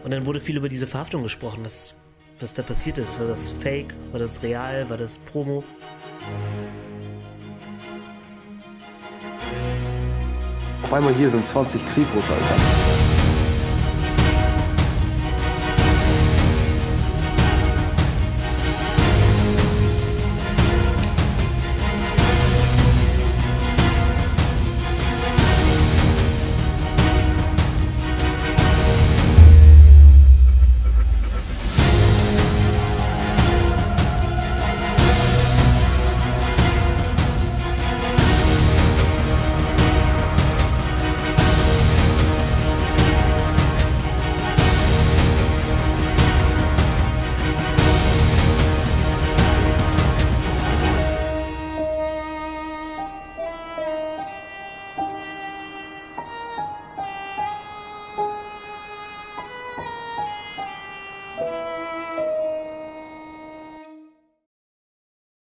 Und dann wurde viel über diese Verhaftung gesprochen, was da passiert ist. War das Fake? War das real? War das Promo? Auf einmal hier sind 20 Kripos, Alter.